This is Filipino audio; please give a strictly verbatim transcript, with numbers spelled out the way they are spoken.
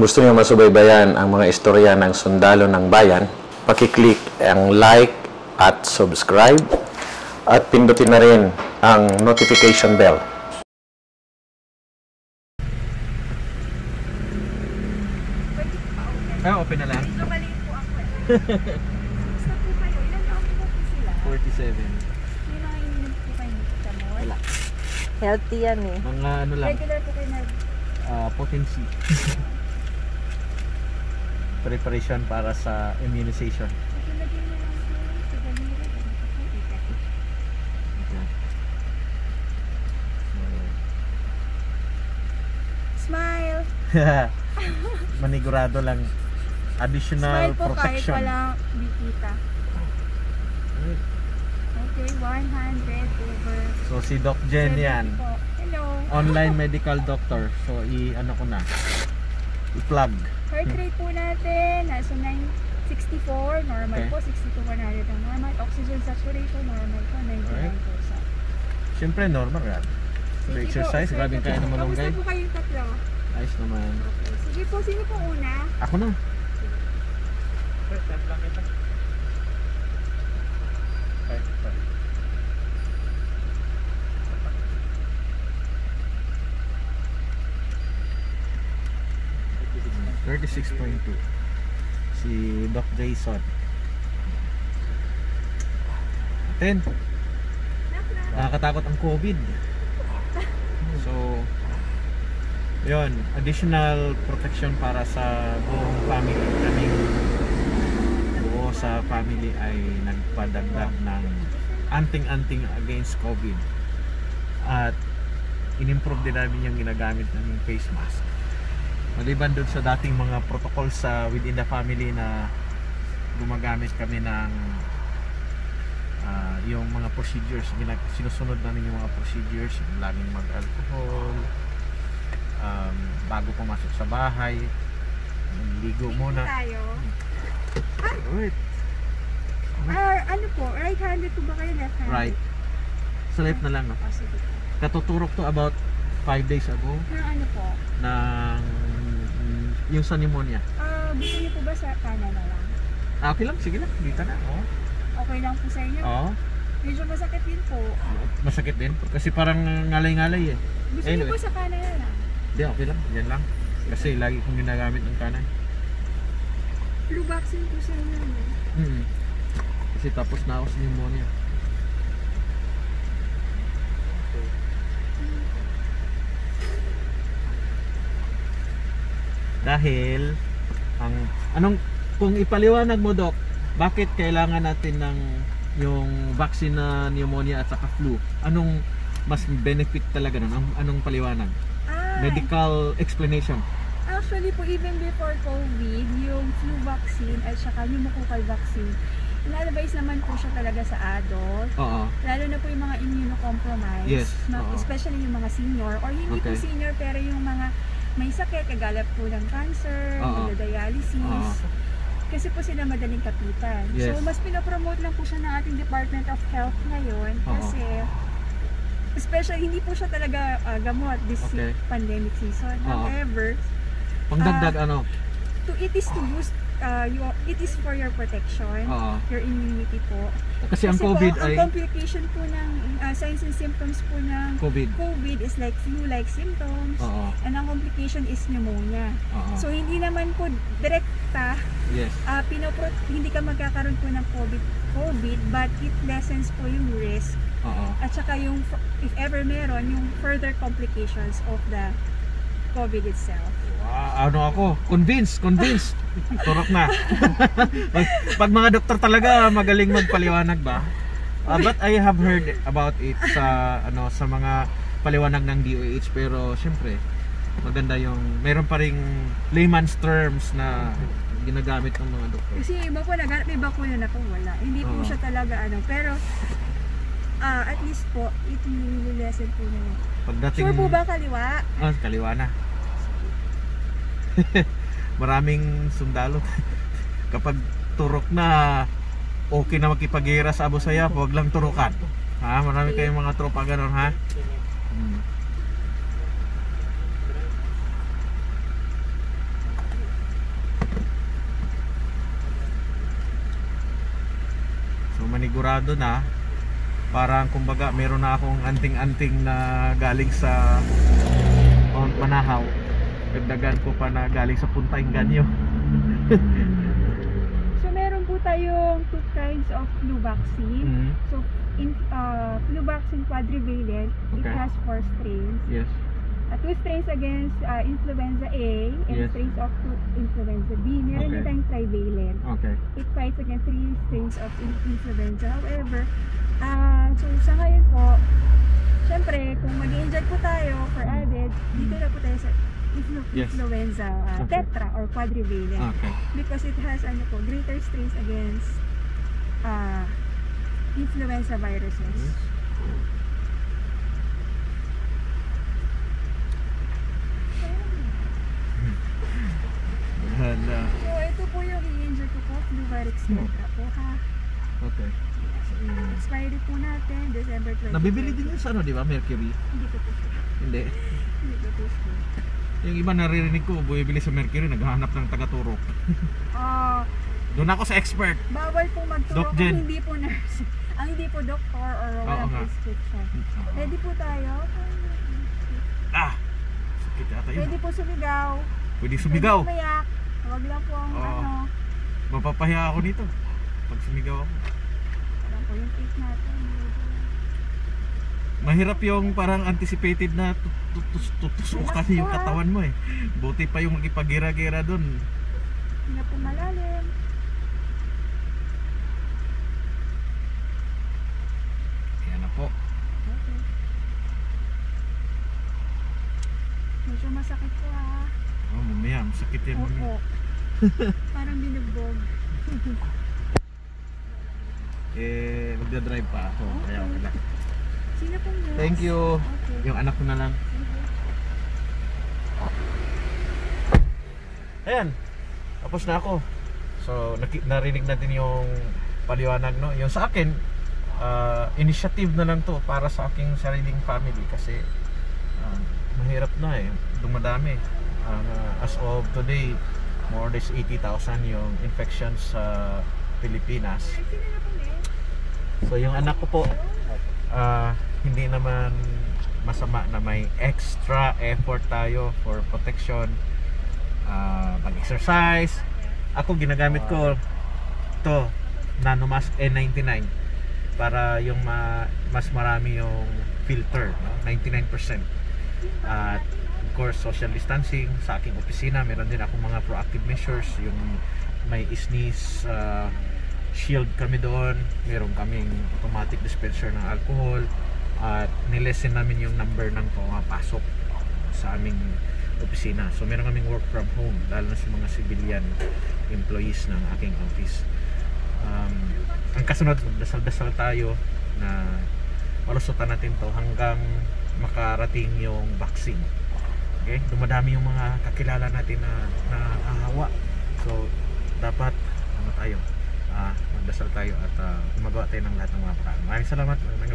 gusto niyo masubaybayan ang mga istorya ng sundalo ng bayan, paki-click ang like at subscribe at pindutin na rin ang notification bell. Ah, open na lang. Mali po ako eh. Basta po kayo, ilan taon po po sila? forty-seven. May mga ininom po kayo nito sa mall? Wala. Healthy yan eh. Mga ano lang, Regular po kayo nag... ah, potency. Preparation para sa immunization. Lagyan na lang po sa ganito. Smile! Manigurado lang. Additional Smile po kahit protection. walang bikita. Okay, one hundred over... So si Doc Jen yan. seventy po. Hello! Online medical doctor. So i-ano ko na. I-plug. Heart rate po natin, nasa nine sixty-four, normal Okay. po, sixty to one hundred ang normal. Oxygen saturation, normal po, ninety-nine percent. Siyempre normal yan. So, exercise, grabe kaya ng malunggay. Kamusta po kayong tatlo? Ayos naman. Okay. Sige po, sino po una? Ako na. thirty-six point two. Si Doc Jason. ten. Nakakatakot ang COVID. So, yun, additional protection para sa buong family. Kaming buo sa family ay nagpadagdag ng anting-anting against COVID. At in-improve din namin yung ginagamit ng face mask. Maliban doon sa dating mga protocol sa within the family na gumagamit kami ng uh, yung mga procedures, sinusunod namin yung mga procedures, yung laging mag-alcohol, um, bago pumasok sa bahay, ligo muna. Tayo. Wait. Ah, ano po, right-handed po ba kayo, left-handed? Right. Sa left na lang, no? Oh, sige po. Katuturok to about five days ago Pero ano po? ng yung sa pneumonia. Ah, gusto niyo po ba sa kanan na lang? Ah, okay lang, sige lang, dito na. Oh. Okay lang po sa inyo? Oh. Medyo masakit din po. Masakit din kasi parang ngalay-ngalay eh. Gusto Anyway. niyo po sa kanan na lang? Hindi, okay lang, yan lang. Kasi lagi kong ginagamit ng kanan. Flu vaccine po sa inyo. no? Hmm. Kasi tapos na ako sa pneumonia. Dahil ang anong kung ipaliwanag mo, Doc, bakit kailangan natin ng yung vaccine na pneumonia at saka flu? Anong mas benefit talaga nun? Anong, anong paliwanag? Ah, Medical explanation. actually po, even before COVID, yung flu vaccine at saka pneumococcal vaccine, in-advise naman po siya talaga sa adult. Oo. Lalo na po yung mga immunocompromised. Yes, na- oo. Especially yung mga senior. Or hindi po Okay. senior, pero yung mga may sakit, kagala po ng cancer, Oo. dialysis. Oo. Kasi po sila madaling kapitan. Yes. So, mas pinopromote lang po siya ng ating Department of Health ngayon. Oo. Kasi, especially, hindi po siya talaga ah, gamot this Okay. pandemic season. Oo. However, Pangdagdag ano? to it is to boost, uh, your, it is for your protection, Oo. your immunity po. Kasi ang po, COVID ang ay complication po ng uh, signs and symptoms po ng COVID. COVID is like flu-like symptoms. Oo. And ang complication is pneumonia. Oo. So, hindi naman po direkta, Yes. uh, pinopro hindi ka magkakaroon po ng COVID, COVID, but it lessens po yung risk. Oo. At saka yung, f- if ever meron, yung further complications of the COVID itself. Ah, ano ako? Convinced, convinced. Turok na. Pag mga doktor talaga magaling magpaliwanag ba? Uh, but I have heard about it sa ano sa mga paliwanag ng D O H, pero syempre maganda yung mayroon pa ring layman's terms na ginagamit ng mga doktor. Kasi yung iba po naghanap, may bakuna na po wala. Hindi po Oo. siya talaga ano, pero ah at least po, it nililesen po na yun. Pagdating Sure po ba kaliwa? Ah, kaliwa na. Maraming sundalo. Kapag turok na, okay na magkipaghira sa Abu Sayyaf, huwag lang turukan. Ha? Marami kayong mga tropa ganun, ha? Hmm. sigurado na. Parang kumbaga meron na akong anting-anting na galing sa Mount Manahaw. Dagdagan ko pa na galing sa Punta Inganyo. So meron po tayong two kinds of flu vaccine. Mhm. So in uh, flu vaccine quadrivalent, it Okay. has four strains. Yes. Uh, two strains against uh, influenza A and Yes. strains of two influenza B. Meron Okay. din tayong trivalent. Okay. It fights against three strains of in- influenza. However, ah so sa ngayon po, syempre, kung mag-i-inject po tayo for added, dito na po tayo sa influ- Yes. influenza ah, Okay. tetra or quadrivalent. Okay. Because it has ano po, greater strains against ah influenza viruses. And, uh, So ito po yung i-inject ko po, Fluvarix tetra po ha. okay. So, yung expiry po natin, December twenty. Nabibili din yun sa ano, di ba? Mercury? Hindi ko po sure. Hindi. Hindi ko po sure. Yung iba naririnig ko, bumibili sa Mercury, naghahanap ng taga-turok. Ah, Doon ako sa expert. bawal po magturo Doc kung Jen. hindi po nurse. Ang hindi po doctor or Oo walang nga. prescription. Ready po tayo? Ah! Sakit ata yun. Pwede po sumigaw. Pwede sumigaw. Pwede umayak. Huwag lang po ang Oo. ano. Mapapahiya ako nito. Pag sumigaw ako. Parang po yung tape natin. Mahirap yung parang anticipated na tutus tutusukan yung katawan mo eh. Buti pa yung magipag-gira-gira doon. Hindi na po malalim. Yan na po. Okay. Medyo masakit po ha. Oh, mamaya, masakit yan mamaya. Opo. Parang binugbog. Eh, magdadrive pa ako. Kaya okay lang. Sino pong nurse? Thank you. Okay. Yung anak ko na lang. Ayan. Tapos na ako. So, naki- narinig natin yung paliwanag, no? Yung sa akin, uh, initiative na lang to para sa aking sariling family kasi uh, mahirap na eh. Dumadami. Uh, as of today, more or less eighty thousand yung infections sa Pilipinas. So, yung anak ko po, uh, hindi naman masama na may extra effort tayo for protection. Uh, mag-exercise. Ako ginagamit ko to Nanomask N ninety-nine para yung ma mas marami yung filter, no? ninety-nine percent. At of course social distancing sa aking opisina. Meron din ako mga proactive measures, yung may sneeze uh, shield kami doon. Meron kaming automatic dispenser ng alcohol at nilesen namin yung number ng pumapasok sa aming opisina. So meron kaming work from home lalo na sa mga civilian employees ng aking office. Um, ang kasunod, dasal-dasal tayo na malusutan natin to hanggang makarating yung vaccine. Okay? Dumadami yung mga kakilala natin na nahahawa. So dapat ano tayo, uh, magdasal tayo at uh, gumagawa tayo ng lahat ng mga paraan. Maraming salamat.